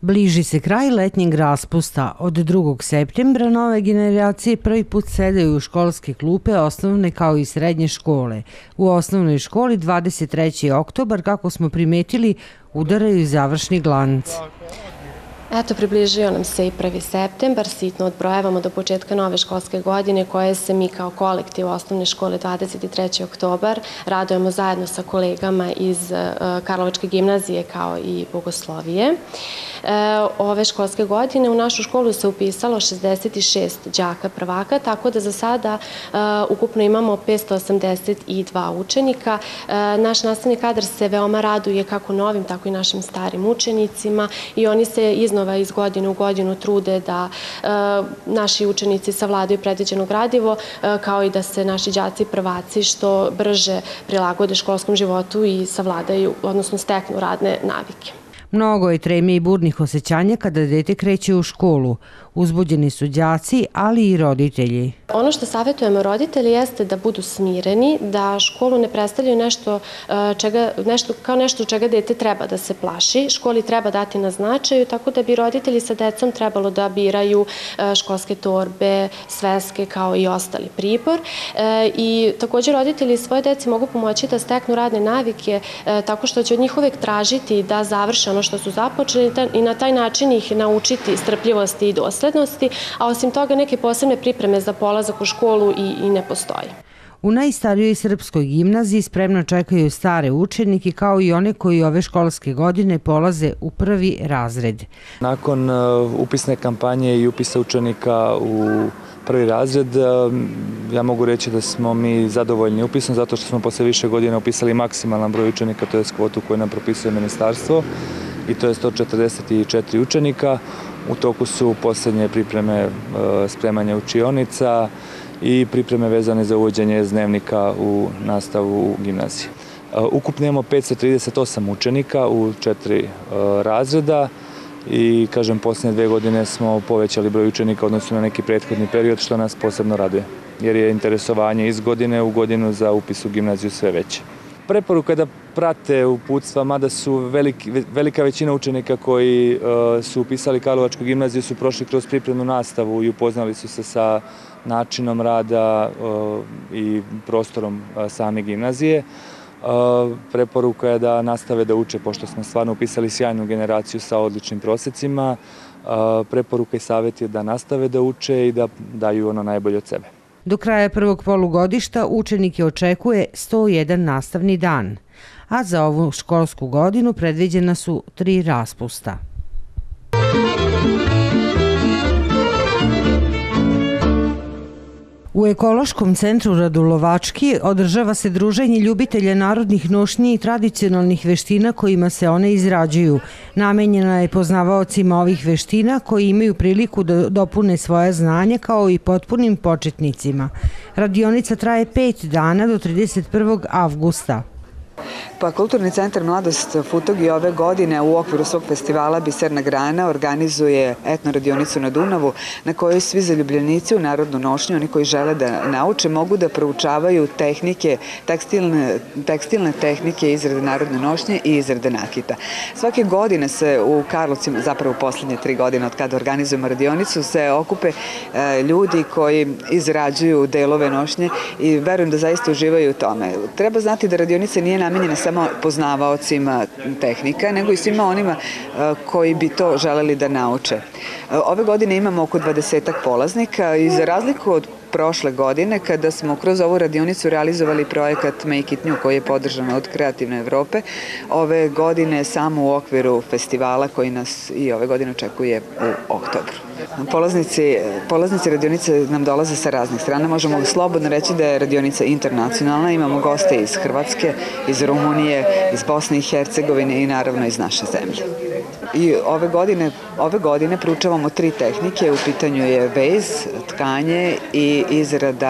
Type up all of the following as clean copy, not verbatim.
Bliži se kraj letnjeg raspusta. Od 2. septembra nove generacije prvi put sedaju u školske klupe osnovne kao i srednje škole. U osnovnoj školi 23. oktobar, kako smo primetili, udaraju završni glanc. Eto, približio nam se i 1. septembar, sitno odbrojavamo do početka nove školske godine koje se mi kao kolektiv osnovne škole 23. oktobar radujemo zajedno sa kolegama iz Karlovačke gimnazije kao i Bogoslovije. Ove školske godine u našu školu se upisalo 66 đaka prvaka, tako da za sada ukupno imamo 582 učenika. Naš nastavni kadar se veoma raduje kako novim, tako i našim starim učenicima i oni se iznova iz godine u godinu trude da naši učenici savladaju predviđeno gradivo, kao i da se naši đaci prvaci što brže prilagode školskom životu i savladaju, odnosno steknu radne navike. Mnogo je treme i burnih osjećanja kada dete kreće u školu. Uzbuđeni su đaci, ali i roditelji. Ono što savjetujemo roditelji jeste da budu smireni, da školu ne predstavljaju kao nešto čega dete treba da se plaši. Školi treba dati na značaju, tako da bi roditelji sa decom trebalo da biraju školske torbe, sveske kao i ostali pribor. I također roditelji svoje deci mogu pomoći da steknu radne navike tako što će od njih uvek tražiti da završe ono što su započeli i na taj način ih naučiti strpljivosti i doslednosti, a osim toga neke posebne pripreme za polazak u školu i ne postoji. U najstarijoj srpskoj gimnaziji spremno čekaju stare učenike kao i one koji ove školske godine polaze u 1. razred. Nakon upisne kampanje i upisa učenika u 1. razred, ja mogu reći da smo mi zadovoljni upisom zato što smo posle više godina upisali maksimalan broj učenika, to je kvotu koju nam propisuje ministarstvo i to je 144 učenika. U toku su posljednje pripreme spremanja učionica i pripreme vezane za uvođenje dnevnika u nastavu u gimnaziji. Ukupno imamo 538 učenika u 4 razreda i, kažem, posljednje 2 godine smo povećali broj učenika odnosno na neki prethodni period, što nas posebno raduje, jer je interesovanje iz godine u godinu za upis u gimnaziju sve veće. Preporuka je da prate uputstva, mada su velika većina učenika koji su upisali Karlovačku gimnaziju su prošli kroz pripremnu nastavu i upoznali su se sa načinom rada i prostorom same gimnazije. Preporuka je da nastave da uče, pošto smo stvarno upisali sjajnu generaciju sa odličnim prosecima. Preporuka i savjet je da nastave da uče i da daju ono najbolje od sebe. Do kraja prvog polugodišta učenike očekuje 101 nastavni dan, a za ovu školsku godinu predviđena su 3 raspusta. U Ekološkom centru Radulovački održava se druženje ljubitelja narodnih nošnji i tradicionalnih veština kojima se one izrađuju. Namenjena je poznavaocima ovih veština koji imaju priliku da dopune svoja znanja kao i potpunim početnicima. Radionica traje 5 dana do 31. avgusta. Pa Kulturni centar Mladost Futogi ove godine u okviru svog festivala Biserna grana organizuje etno radionicu na Dunavu na kojoj svi zaljubljenici u narodnu nošnju, oni koji žele da nauče, mogu da proučavaju tehnike, tekstilne tehnike izrade narodne nošnje i izrade nakita. Svake godine se u Karlovcima, zapravo poslednje 3 godine od kada organizujemo radionicu, se okupe ljudi koji izrađuju delove nošnje i verujem da zaista uživaju u tome. Treba znati da radionica nije namenjena samo poznavaocima tehnika, nego i svima onima koji bi to želeli da nauče. Ove godine imamo oko 20 polaznika i za razliku od prošle godine, kada smo kroz ovu radionicu realizovali projekat Make it New koji je podržan od Kreativne Evrope, ove godine samo u okviru festivala koji nas i ove godine očekuje u oktobru. Polaznici radionice nam dolaze sa raznih strana. Možemo slobodno reći da je radionica internacionalna. Imamo goste iz Hrvatske, iz Rumunije, iz Bosne i Hercegovine i naravno iz naše zemlje. I ove godine proučavamo 3 tehnike. U pitanju je vez, tkanje i izrada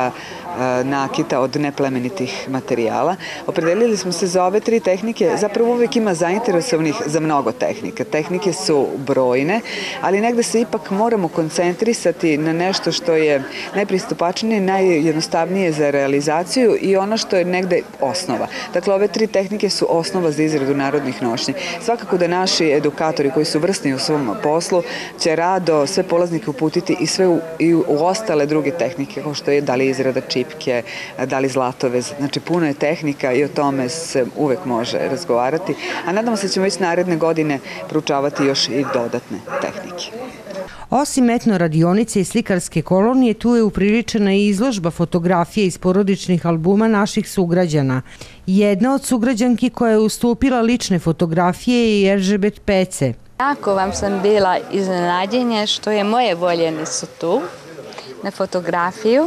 nakita od neplemenitih materijala. Opredelili smo se za ove 3 tehnike. Zapravo uvijek ima zainteresovanih za mnogo tehnika. Tehnike su brojne, ali negde se ipak moramo koncentrisati na nešto što je najpristupačnije, najjednostavnije za realizaciju i ono što je negde osnova. Dakle, ove 3 tehnike su osnova za izradu narodnih nošnji. Svakako da naši edukatori koji su vrsni u svom poslu će rado sve polaznike uputiti i u ostale druge tehnike, kao što je da li izrada čipke, da li zlatovez. Znači, puno je tehnika i o tome se uvek može razgovarati, a nadamo se da ćemo već naredne godine proučavati još i dodatne tehnike. Osim etno radionice i slikarske kolonije, tu je upriličena i izložba fotografije iz porodičnih albuma naših sugrađana. Jedna od sugrađanki koja je ustupila lične fotografije je Eržebet Pece. Jako vam sam bila iznenađenja što je moje voljeni su tu na fotografiju.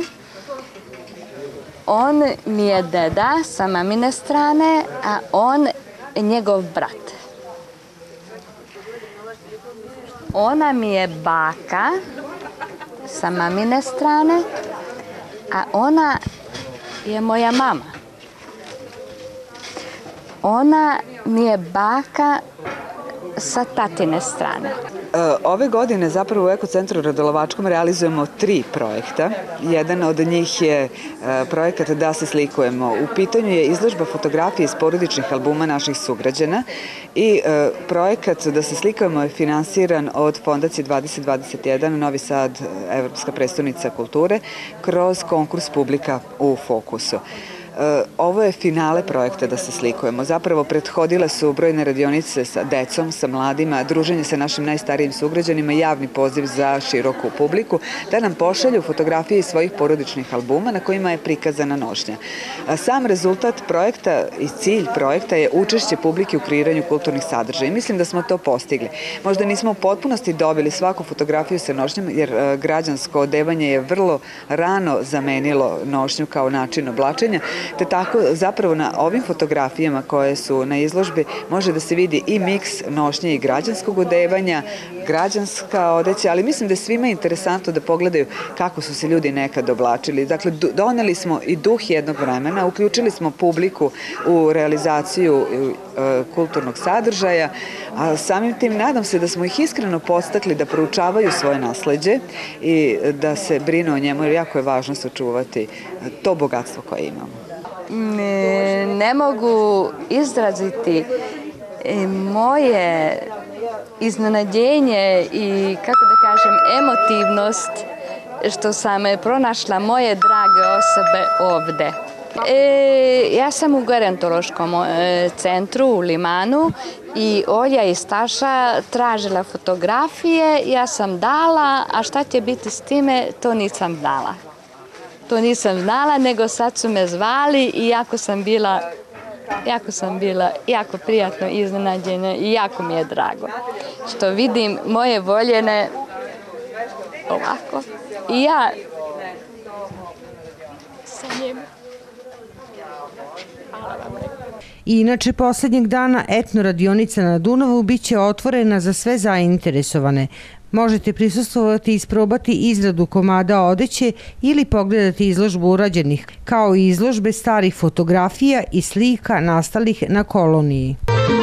On mi je deda sa mamine strane, a on njegov brat. Ona mi je baka sa mamine strane, a ona je moja mama. Ona mi je baka sa tatine strane. Ove godine zapravo u Ekocentru Radolovačkom realizujemo 3 projekta. Jedan od njih je projekat Da se slikujemo. U pitanju je izložba fotografije iz porodičnih albuma naših sugrađana i projekat Da se slikujemo je finansiran od Fondacije 2021 Novi Sad, Evropska prestonica kulture, kroz konkurs Publika u fokusu. Ovo je finale projekta Da se slikujemo. Zapravo prethodile su brojne radionice sa decom, sa mladima, druženje sa našim najstarijim sugrađanima, javni poziv za široku publiku, da nam pošalju fotografije iz svojih porodičnih albuma na kojima je prikazana nošnja. Sam rezultat projekta i cilj projekta je učešće publike u kreiranju kulturnih sadržaja. I mislim da smo to postigli. Možda nismo u potpunosti dobili svaku fotografiju sa nošnjama, jer građansko odevanje je vrlo rano zamenilo nošnju kao način oblačenja, te tako zapravo na ovim fotografijama koje su na izložbi može da se vidi i miks nošnje i građanskog odevanja, građanska odeća, ali mislim da je svima interesantno da pogledaju kako su se ljudi nekad oblačili. Dakle, doneli smo i duh jednog vremena, uključili smo publiku u realizaciju kulturnog sadržaja, a samim tim nadam se da smo ih iskreno podstakli da proučavaju svoje nasleđe i da se brinu o njemu, jer jako je važno sačuvati to bogatstvo koje imamo. Ne mogu izraziti moje iznenađenje i, kako da kažem, emotivnost što sam pronašla moje drage osobe ovde. Ja sam u gerontološkom centru u Limanu i Olja i Staša tražila fotografije, ja sam dala, a šta će biti s time, to nisam dala. To nisam znala, nego sad su me zvali i jako sam bila jako prijatno iznenađena i jako mi je drago što vidim moje voljene ovako i ja sa njim. Hvala vam. Inače, poslednjeg dana etno radionica na Dunavu biće otvorena za sve zainteresovane. Možete prisustvovati i isprobati izradu komada odeće ili pogledati izložbu urađenih, kao i izložbe starih fotografija i slika nastalih na koloniji.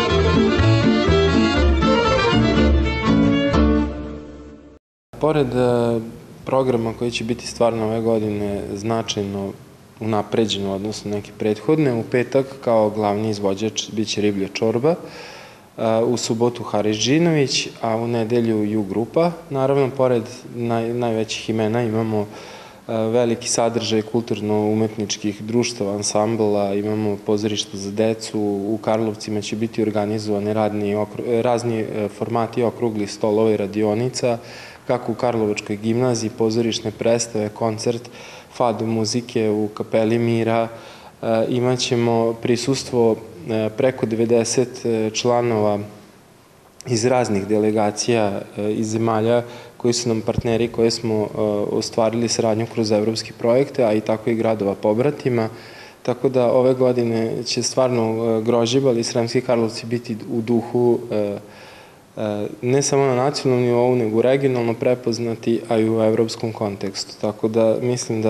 Pored programa koji će biti stvarno ove godine značajno unapređen u odnosu na neke prethodne, u petak kao glavni izvođač biće Riblja čorba, u subotu Haris Džinović, a u nedelju Ju grupa. Naravno, pored najvećih imena imamo veliki sadržaj kulturno-umetničkih društava, ansambla, imamo pozorište za decu, u Karlovcima će biti organizovani razni formati okruglih stolova i radionica, kako u Karlovačkoj gimnaziji, pozorišne predstave, koncert, fado muzike u Kapeli Mira. Imaćemo prisustvo preko 90 članova iz raznih delegacija iz zemalja koji su nam partneri, koje smo ostvarili saradnju kroz evropske projekte, a i tako i gradova pobratima. Tako da ove godine će stvarno Grožđevo i Sremski Karlovci biti u duhu ne samo na nacionalnom nivou, nego regionalno prepoznati, a i u evropskom kontekstu. Tako da mislim da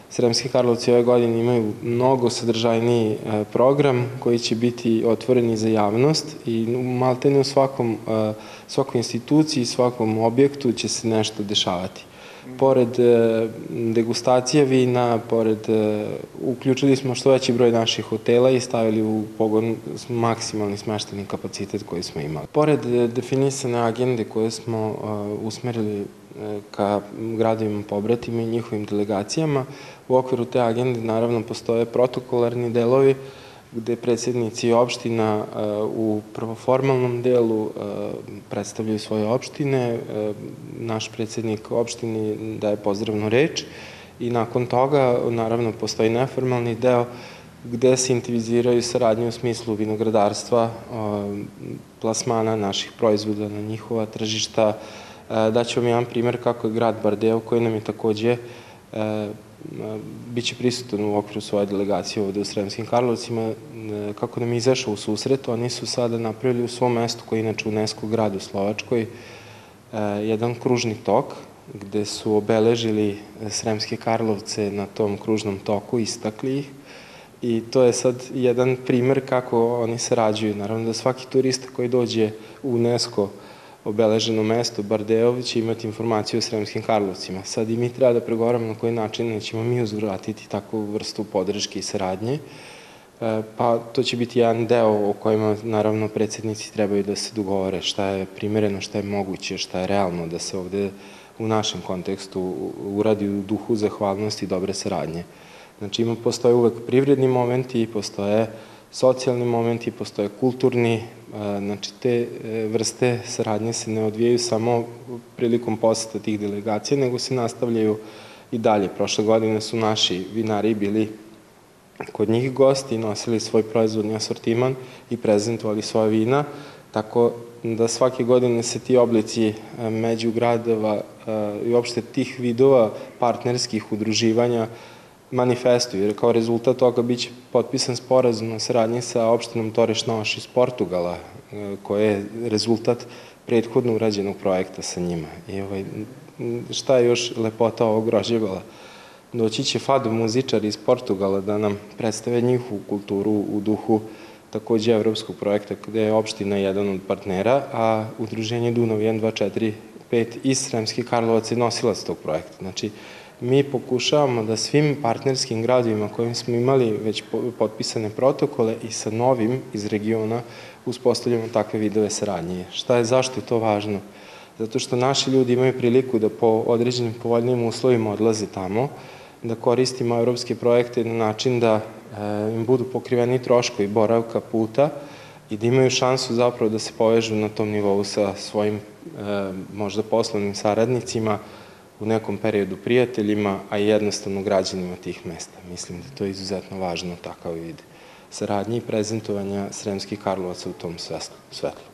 Sremski Karlovci ove godine imaju mnogo sadržajniji program koji će biti otvoreni za javnost i maltene u svakoj instituciji, svakom objektu će se nešto dešavati. Pored degustacije vina, uključili smo što veći broj naših hotela i stavili u pogon maksimalni smešteni kapacitet koji smo imali. Pored definisane agende koje smo usmerili ka gradovima pobratima i njihovim delegacijama, u okviru te agende naravno postoje protokolarni delovi gde predsjednici opština u prvoformalnom delu predstavljaju svoje opštine, naš predsjednik opštine daje pozdravnu reč i nakon toga naravno postoji neformalni deo gde se intiviziraju saradnje u smislu vinogradarstva, plasmana naših proizvoda na njihova tržišta. Daću vam jedan primer kako je grad Bardeo, koji nam je takođe biće prisutan u okviru svoje delegacije ovde u Sremskim Karlovcima, kako nam je izašao u susret. Oni su sada napravili u svom mestu, koji je inače UNESCO grad u Slovačkoj, jedan kružni tok, gde su obeležili Sremske Karlovce na tom kružnom toku, istakli ih. I to je sad jedan primer kako oni sarađuju. Naravno da svaki turista koji dođe u UNESCO obeleženo mesto Bardeo će imati informaciju o Sremskim Karlovcima. Sad i mi treba da pregovaramo na koji način ćemo mi uzvratiti takvu vrstu podrške i saradnje. Pa to će biti jedan deo o kojima naravno predsjednici trebaju da se dogovore šta je primereno, šta je moguće, šta je realno da se ovde u našem kontekstu uradi u duhu zahvalnosti i dobre saradnje. Znači, postoje uvek privredni momenti, postoje socijalni momenti, postoje kulturni, znači te vrste saradnje se ne odvijaju samo prilikom poseta tih delegacija, nego se nastavljaju i dalje. Prošle godine su naši vinari bili kod njih gosti, nosili svoj proizvodni asortiman i prezentovali svoja vina, tako da svake godine se ti oblici međugradova i uopšte tih vidova partnerskih udruživanja manifestuju, jer kao rezultat toga biće potpisan sporazum o saradnji sa opštinom Torres Novas iz Portugala, koje je rezultat prethodno urađenog projekta sa njima. I šta je još lepota ovog rožnjevala? Doći će fado muzičari iz Portugala da nam predstave njihovu kulturu u duhu takođe evropskog projekta, gde je opština jedan od partnera, a udruženje Dunav 1, 2, 4, 5 iz Sremskih Karlovaca je nosilac tog projekta. Znači, mi pokušavamo da svim partnerskim gradovima kojim smo imali već potpisane protokole i sa novim iz regiona uspostavljamo takve vidove saradnje. Zašto je to važno? Zato što naši ljudi imaju priliku da po određenim povoljnim uslovima odlaze tamo, da koristimo evropske projekte na način da im budu pokriveni troškovi boravka puta i da imaju šansu zapravo da se povežu na tom nivou sa svojim možda poslovnim saradnicima, u nekom periodu prijateljima, a i jednostavno građanima tih mesta. Mislim da to je izuzetno važno, takav vid saradnje i prezentovanja Sremskih Karlovaca u tom svetlu.